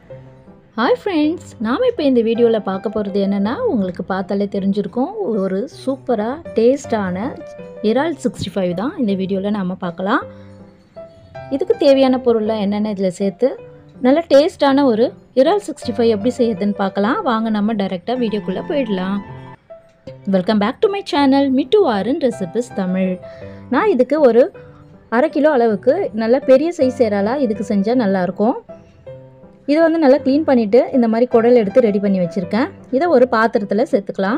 Hi friends, நாம இப்போ இந்த வீடியோல பார்க்க போறது என்னன்னா உங்களுக்கு பார்த்தாலே தெரிஞ்சிருக்கும் ஒரு சூப்பரா டேஸ்டான இறால் 65 தான் இந்த வீடியோல நாம பார்க்கலாம். இதுக்கு தேவையான பொருள்லாம் என்னென்ன இதல சேர்த்து நல்ல டேஸ்டான ஒரு இறால் 65 எப்படி செய்யறதுன்னு பார்க்கலாம். வாங்க நம்ம டைரக்ட்டா வீடியோக்குள்ள போய்டலாம். Welcome back to my channel Mittu Arun Recipes Tamil. நான் இதுக்கு ஒரு 1/2 கிலோ அளவுக்கு நல்ல பெரிய சைஸ் இறாலா இதுக்கு செஞ்சா நல்லா இருக்கும். இத வந்து நல்லா க்ளீன் பண்ணிட்டு இந்த மாதிரி குடல் எடுத்து ரெடி பண்ணி வச்சிருக்கேன். இத ஒரு பாத்திரத்துல சேர்த்துக்கலாம்.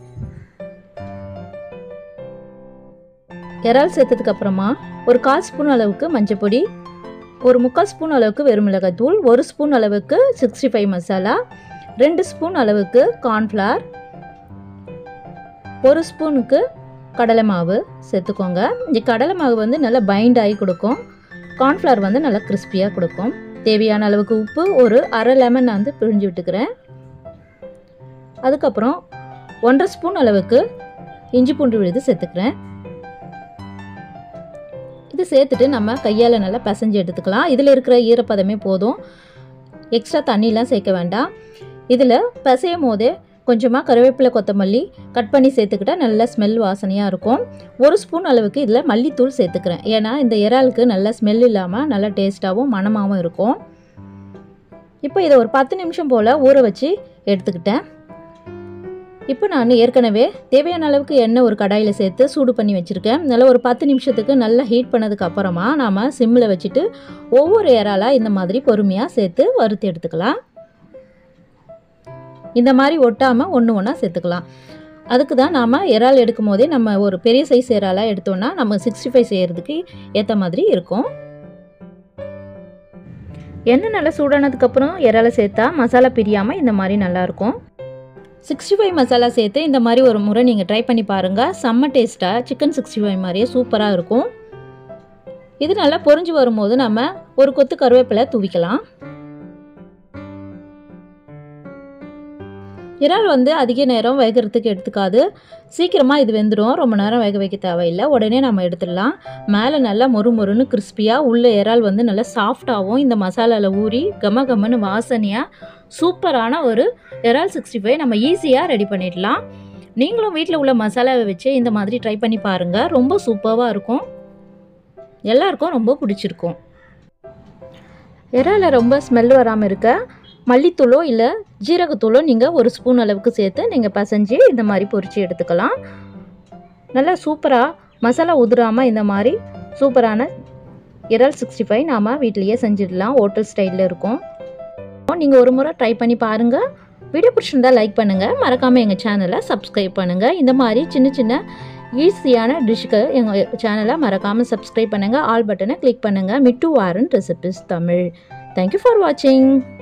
இறால் சேர்த்ததுக்கு அப்புறமா ஒரு 1/4 ஸ்பூன் அளவுக்கு மஞ்சள் பொடி, ஒரு 3/4 ஸ்பூன் அளவுக்கு வெறும் மிளகாய் தூள், 1 ஸ்பூன் அளவுக்கு 65 மசாலா, 2 ஸ்பூன் அளவுக்கு கார்ன் ஃப்ளவர், 1 ஸ்பூனுக்கு கடலை மாவு சேர்த்துக்கோங்க. இந்த கடலை மாவு வந்து நல்லா பைண்ட் ஆகி கொடுக்கும். கார்ன் ஃப்ளவர் வந்து நல்லா கிறிஸ்பியா கொடுக்கும். தேவையான அளவுக்கு உப்பு, ஒரு 1/2 லெமன் நான் வந்து பிழிஞ்சு விட்டுக்கிறேன். அதுக்கப்புறம் 1/2 ஸ்பூன் அளவுக்கு இஞ்சி பூண்டு விழுது சேர்த்துக்கிறேன். இது சேர்த்துட்டு நம்ம கையால் நல்லா பிசைஞ்சு எடுத்துக்கலாம். இதில் இருக்கிற ஈரப்பதமே போதும், எக்ஸ்ட்ரா தண்ணிலாம் சேர்க்க வேண்டாம். இதில் பிசையும் போதே கொஞ்சமாக கருவேப்பிலை கொத்தமல்லி கட் பண்ணி சேர்த்துக்கிட்டா நல்ல ஸ்மெல் வாசனையாக இருக்கும். 1 ஸ்பூன் அளவுக்கு இதில் மல்லித்தூள் சேர்த்துக்கிறேன். ஏன்னா இந்த இறாலுக்கு நல்ல ஸ்மெல் இல்லாமல் நல்ல டேஸ்ட்டாகவும் மணமாகவும் இருக்கும். இப்போ இதை ஒரு 10 நிமிஷம் போல் ஊற வச்சு எடுத்துக்கிட்டேன். இப்போ நான் ஏற்கனவே தேவையான அளவுக்கு எண்ணெய் ஒரு கடாயில் சேர்த்து சூடு பண்ணி வச்சுருக்கேன். நல்லா ஒரு 10 நிமிஷத்துக்கு நல்லா ஹீட் பண்ணதுக்கு அப்புறமா நாம் சிம்மில் வச்சுட்டு ஒவ்வொரு இறாலாக இந்த மாதிரி பொறுமையாக சேர்த்து வறுத்து எடுத்துக்கலாம். இந்த மாதிரி ஒட்டாமல் ஒன்று ஒன்றா சேர்த்துக்கலாம். அதுக்கு தான் நாம் இறால் எடுக்கும் போதே நம்ம ஒரு பெரிய சைஸ் இறாலாக எடுத்தோன்னா நம்ம 65 செய்கிறதுக்கு ஏற்ற மாதிரி இருக்கும். எண்ணெய் நல்லா சூடானதுக்கப்புறம் இறாலை சேர்த்தா மசாலா பிரியாமல் இந்த மாதிரி நல்லாயிருக்கும். 65 மசாலா சேர்த்து இந்த மாதிரி ஒரு முறை நீங்கள் ட்ரை பண்ணி பாருங்கள். செம்ம டேஸ்ட்டாக சிக்கன் 65 மாதிரியே சூப்பராக இருக்கும். இது நல்லா பொரிஞ்சு வரும்போது நம்ம ஒரு கொத்து கருவேப்பிலை தூவிக்கலாம். இறால் வந்து அதிக நேரம் வேகிறதுக்கு எடுத்துக்காது. சீக்கிரமாக இது வெந்துடும். ரொம்ப நேரம் வேக வைக்க தேவையில்லை. உடனே நம்ம எடுத்துடலாம். மேலே நல்லா மொறுமொறுன்னு கிறிஸ்பியாக, உள்ள இறால் வந்து நல்லா சாஃப்டாகவும் இந்த மசாலாவில் ஊறி கம கமன்னு வாசனையாக சூப்பரான ஒரு இறால் 65 நம்ம ஈஸியாக ரெடி பண்ணிடலாம். நீங்களும் வீட்டில் உள்ள மசாலாவை வச்சு இந்த மாதிரி ட்ரை பண்ணி பாருங்கள். ரொம்ப சூப்பராக இருக்கும். எல்லாருக்கும் ரொம்ப பிடிச்சிருக்கும். இறால ரொம்ப ஸ்மெல் வராமல் இருக்க மல்லித்தூளோ இல்லை ஜீரகத்தூளோ நீங்கள் 1 ஸ்பூன் அளவுக்கு சேர்த்து நீங்கள் பசைஞ்சு இந்த மாதிரி பொரித்து எடுத்துக்கலாம். நல்லா சூப்பராக மசாலா உதிராமல் இந்த மாதிரி சூப்பரான இறால் 65 நாம் வீட்டிலையே செஞ்சிடலாம். ஹோட்டல் ஸ்டைலில் இருக்கும். நீங்கள் ஒரு முறை ட்ரை பண்ணி பாருங்கள். வீடியோ பிடிச்சிருந்தால் லைக் பண்ணுங்கள். மறக்காமல் எங்கள் சேனலை சப்ஸ்கிரைப் பண்ணுங்கள். இந்த மாதிரி சின்ன சின்ன ஈஸியான டிஷ்ஷுக்கு எங்கள் சேனலை மறக்காமல் சப்ஸ்கிரைப் பண்ணுங்கள். ஆல் பட்டனை கிளிக் பண்ணுங்கள். மிட்டு ஆரன் ரெசிபீஸ் தமிழ். தேங்க்யூ ஃபார் வாட்சிங்.